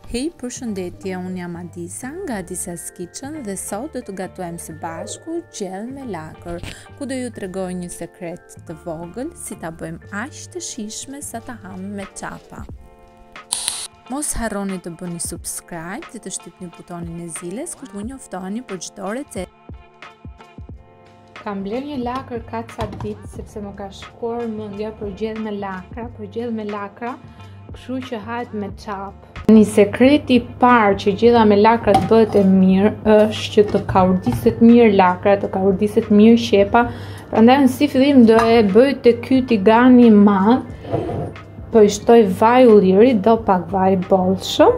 Hej, përshëndetje, unë jam Adisa nga Adisa's Kitchen dhe sot do të gatojmë së bashku gjell me lakër, ku do ju tregoj një sekret të vogël si ta bëjmë aq të shijshme sa ta ham me çapa. Mos harroni të bëni subscribe dhe të shtypni butonin e zilës kur t'u njoftoni për çdo recetë. Kam bler një lakër ka ca ditë sepse më ka shkuar mendja për gjell me lakra, kështu që hahet me çap. Një sekret i parë që gjella me lakra të bëhet e mirë është që të kaurdiset mirë lakra, të kaurdiset mirë qepa. Prandaj në si fillim do e bëj të ky tigani i madh, po i shtoj vaj ulliri, do pak vaj bollshëm.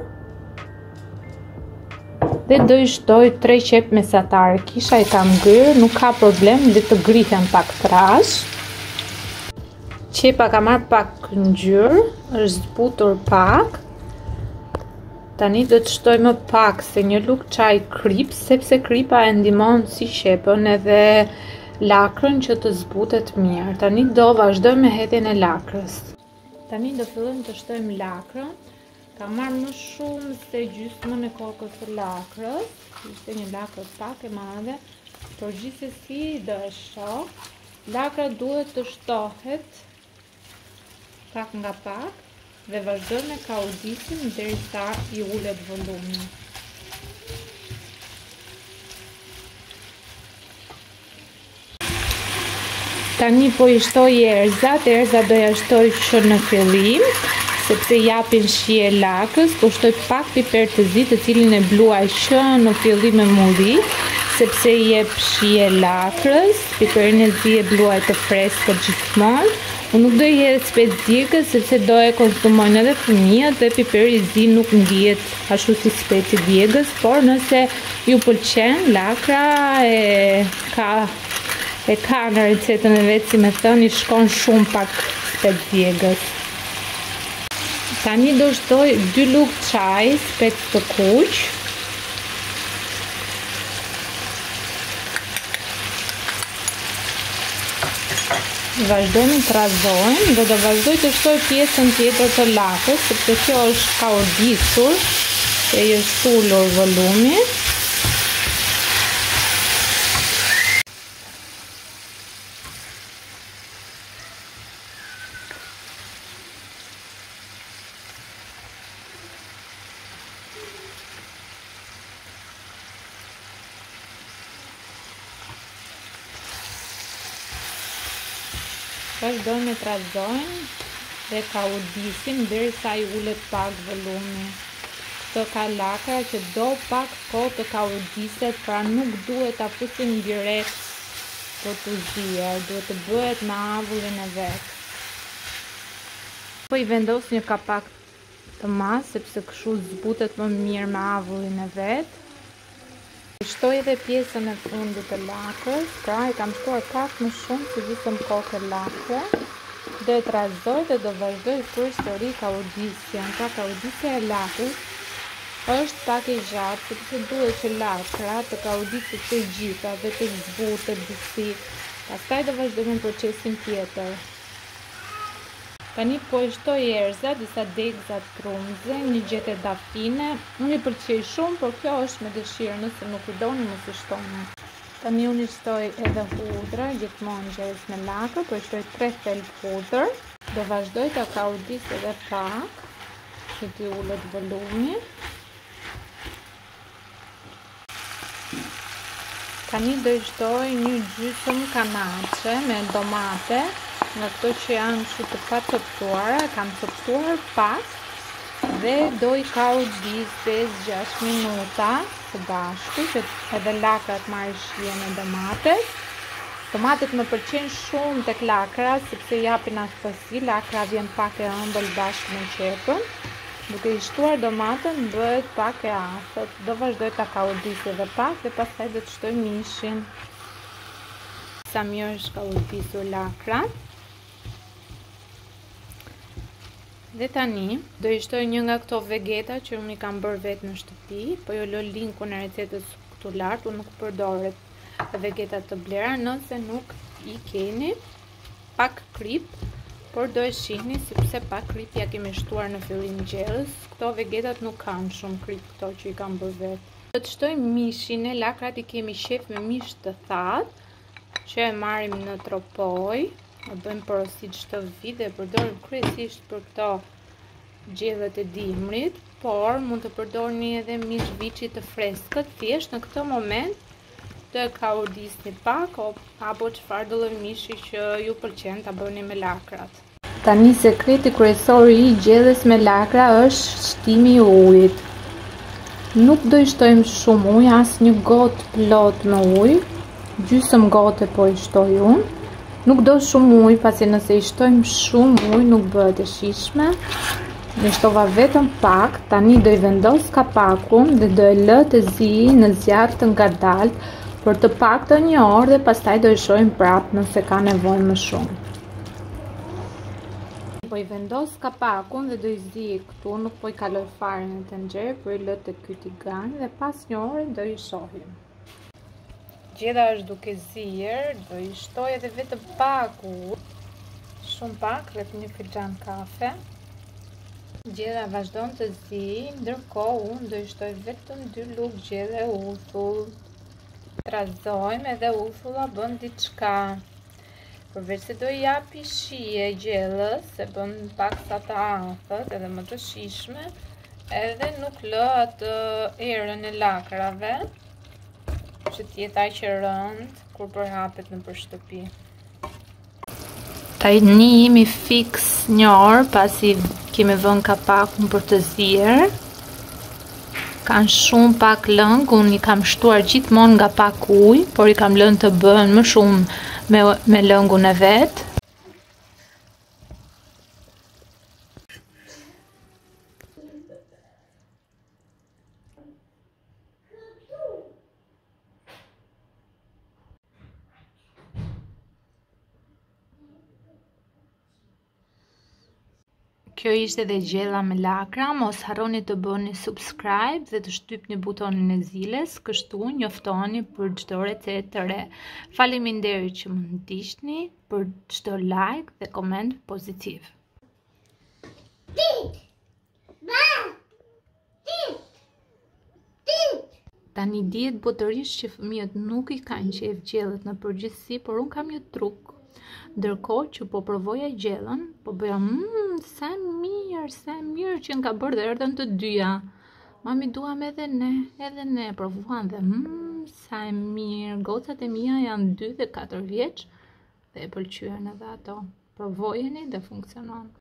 Dhe do i shtoj 3 qep mesatare. Kisha i kam gryrë, nuk ka problem, dhe të grihen pak trash. Qepa ka marrë pak ngjyrë, është zbutur pak. Tani do të shtoj më pak se një lugë çaj krip, sepse kripa e ndihmon si qepën edhe lakrën që të zbutet mirë. Tani do vazhdoj me hedhjen e lakrës. Tani do fillojmë të shtojmë lakrën. Ka marrë më shumë se gjysmën e kokës së lakrës. Ishte një lakër pak e madhe, por gjithsesi do e shoh. Lakra duhet të shtohet pak nga pak dhe vazhdoj me kaudisin derisa i ulet volumi. Tani po i shtoj erëzat do ja shtoj që në fillim, sepse japin shije lakës, po shtoj pak piper të zi, të cilin e bluaj që në fillim e muri, sepse i jep shije lakrës, piperin e zi e bluaj të freskët gjithmonë. Unë nuk do i hedh spec djegës, sepse do e konsumojnë edhe fëmijët dhe piperi i zi nuk ndihet ashtu si speci djegës, por nëse ju pëlqen, lakra e ka në recetën e vet, si më thoni, shkon shumë pak spec djegës. Tani do shtoj 2 lugë çaj spec të kuq. Vazhdojmë të razojmë dhe do vazhdoj të shtoj pjesën tjetër të lakës, sepse kjo është kaurdisur e i është ullur volumi. Vazhdojmë të razojmë dhe kaudisim derisa i ulet pak volumi. Këto ka lakra që do pak kohë të kaudiset, pra nuk duhet ta fusim direkt për të zier, duhet të bëhet me avullin e vet. Po i vendos një kapak të madh sepse kështu zbutet më mirë me avullin e vet. Shtoj edhe pjesën e fundit të lakrës, pra i kam shtuar pak më shumë se gjithëm kokë e lakre. Do e trazoj dhe do vazhdoj përsëri kaudisjen. Pra kaudisja e lakrës është pak e gjatë, sepse duhet që lakra të kaudiset të gjitha dhe të zbutet disi. Pastaj do vazhdojmë në procesin tjetër. Tani po i shtoj erëza, disa degëza trumze, një gjethe dafine. Unë i pëlqej shumë, por kjo është me dëshirë, nëse nuk i doni mos i shtoni. Tani unë i shtoj edhe hudra, gjithmonë gjerës me lakër, po i shtoj 3 thelb hudër. Do vazhdoj të kaudis edhe pak, që t'i ullet volumi. Tani do i shtoj një gjysmë kanaçe me domate, nga këto që janë kështu të pacoptuara, kam coptuar pak dhe do i kaudis 5-6 minuta së bashku, që edhe lakrat marrin shijen e domates. Tomatet më pëlqejnë shumë tek lakra, sepse japin aftësi, lakra vjen pak e ëmbël bashkë me qepën. Duke i shtuar domatën bëhet pak e afërt. Do vazhdoj ta kaudis edhe pak dhe pastaj do të shtoj mishin. Sa mirë është kaudisur lakra. Dhe tani do i shtoj një nga këto vegeta që unë i kam bërë vetë në shtëpi, po ju lë linkun e recetës këtu lart, unë nuk përdor vegeta të blera, nëse nuk i keni. Pak krip, por do e shihni sepse pak krip ja kemi shtuar në fillim gjellës. Këto vegetat nuk kanë shumë krip këto që i kam bërë vetë. Do të shtoj mishin e lakrat i kemi shef me mish të thatë që e marrim në tropoj. E bëjmë porosit çdo vit dhe përdorim kryesisht për këto gjellët e dimrit, por mund të përdorni edhe mish viçi të freskët, thjesht në këtë moment të kaudisni pak apo çfarë do lloj mishi që ju pëlqen ta bëni me lakrat. Tani sekreti kryesor i gjellës me lakra është shtimi i ujit. Nuk do i shtojmë shumë ujë, asnjë gotë plot me ujë, gjysmë gote po i shtoj unë. Nuk do shumë ujë, pasi nëse i shtojmë shumë ujë nuk bëhet e shijshme. Ne shtova vetëm pak, tani do i vendos kapakun dhe do e lë të zijë në zjarr të ngadalt për të paktën një orë dhe pastaj do i shohim prapë nëse ka nevojë më shumë. Po i vendos kapakun dhe do i zijë këtu, nuk po i kaloj fare në tenxhere, por i lë të kyti gan dhe pas një ore do i shohim. Gjella është duke zier, do i shtoj edhe vetëm pak ujë, shumë pak, rreth një filxhan kafe. Gjella vazhdon të zijë, ndërkohë unë do i shtoj vetëm 2 lugë gjelle uthull. Trazojmë edhe uthulla bën diçka. Përveç se do i japi shije gjellës, se bën paksa të afët edhe më të shijshme, edhe nuk lë atë erën e lakrave që t'jetë aq e rëndë kur përhapet nëpër shtëpi. Tani jemi fiks një orë pasi kemi vënë kapakun për të zier. Kanë shumë pak lëng, unë i kam shtuar gjithmonë nga pak ujë, por i kam lënë të bëhen më shumë me lëngun e vet. Kjo ishte dhe gjella me lakra, mos harroni të bëni subscribe dhe të shtypni butonin e zilës, kështu njoftoni për çdo recetë të re. Faleminderit që më ndiqni, për çdo like dhe koment pozitiv. Tani dihet botërisht që fëmijët nuk i kanë qejf gjellët në përgjithësi, por unë kam një truk. Ndërkohë që po provoja gjellën, po bëja sa mirë që nga bërë dhe erdhën të dyja. Mami duam edhe ne, provuan dhe sa e mirë. Gocat e mia janë 2 dhe 4 vjeç dhe e pëlqyen edhe ato. Provojeni dhe funksionon.